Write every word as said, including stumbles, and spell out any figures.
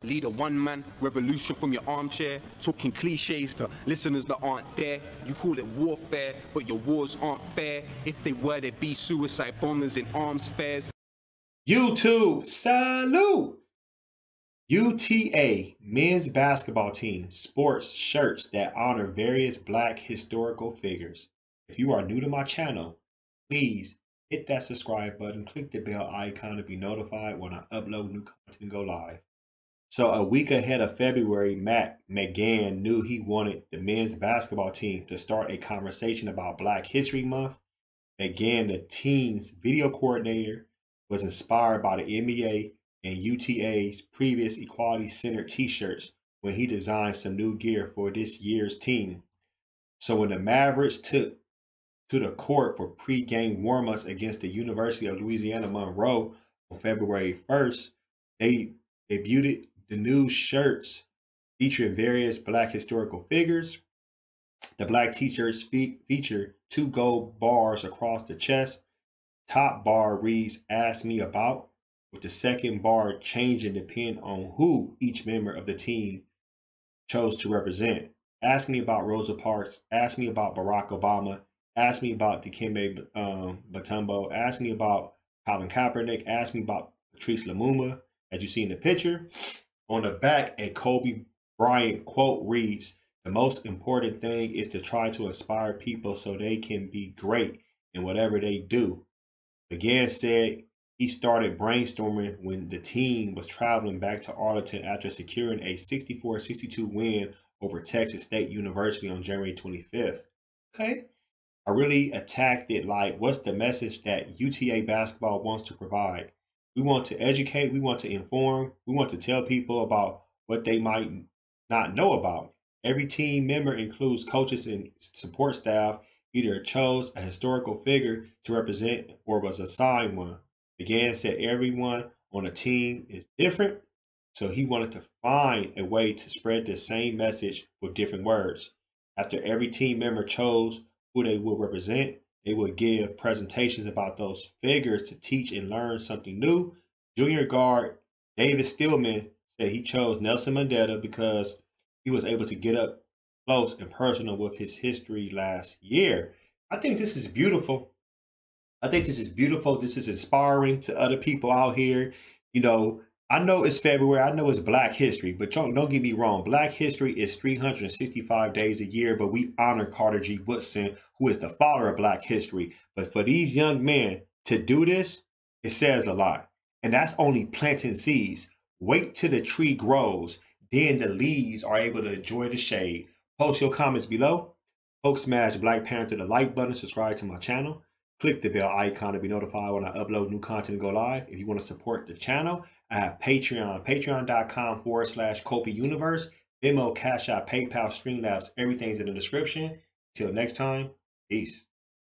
Lead a one-man revolution from your armchair, talking cliches to listeners that aren't there. You call it warfare, but your wars aren't fair. If they were, there'd be suicide bombers in arms fairs. YouTube, salute! U T A men's basketball team sports shirts that honor various Black historical figures. If you are new to my channel, please hit that subscribe button, click the bell icon to be notified when I upload new content and go live. So a week ahead of February, Matt McGann knew he wanted the men's basketball team to start a conversation about Black History Month. McGann, the team's video coordinator, was inspired by the N B A and U T A's previous equality-centered t-shirts when he designed some new gear for this year's team. So when the Mavericks took to the court for pre-game warm-ups against the University of Louisiana Monroe on February first, they debuted the new shirts featuring various Black historical figures. The Black t-shirts fe feature two gold bars across the chest. Top bar reads, "Ask Me About," with the second bar changing depending on who each member of the team chose to represent. Ask me about Rosa Parks, ask me about Barack Obama, ask me about Dikembe um, Mutombo, ask me about Colin Kaepernick, ask me about Patrice Lumumba, as you see in the picture. On the back, a Kobe Bryant quote reads, "The most important thing is to try to inspire people so they can be great in whatever they do." McGann said he started brainstorming when the team was traveling back to Arlington after securing a sixty-four sixty-two win over Texas State University on January twenty-fifth. Okay. I really attacked it like, what's the message that U T A basketball wants to provide? We want to educate, we want to inform, we want to tell people about what they might not know about. Every team member includes coaches and support staff, either chose a historical figure to represent or was assigned one. McGann said everyone on the team is different, so he wanted to find a way to spread the same message with different words. After every team member chose who they will represent, they would give presentations about those figures to teach and learn something new. Junior guard David Stillman said he chose Nelson Mandela because he was able to get up close and personal with his history last year. I think this is beautiful. I think this is beautiful. This is inspiring to other people out here. You know, I know it's February. I know it's Black History, but don't, don't get me wrong. Black History is three hundred sixty-five days a year, but we honor Carter G. Woodson, who is the father of Black History. But for these young men to do this, it says a lot. And that's only planting seeds. Wait till the tree grows. Then the leaves are able to enjoy the shade. Post your comments below. Folks, smash Black Panther the like button, subscribe to my channel. Click the bell icon to be notified when I upload new content and go live. If you want to support the channel, I have Patreon, patreon.com forward slash Kofi Universe, Venmo, CashApp, PayPal, Streamlabs, everything's in the description. Till next time, peace.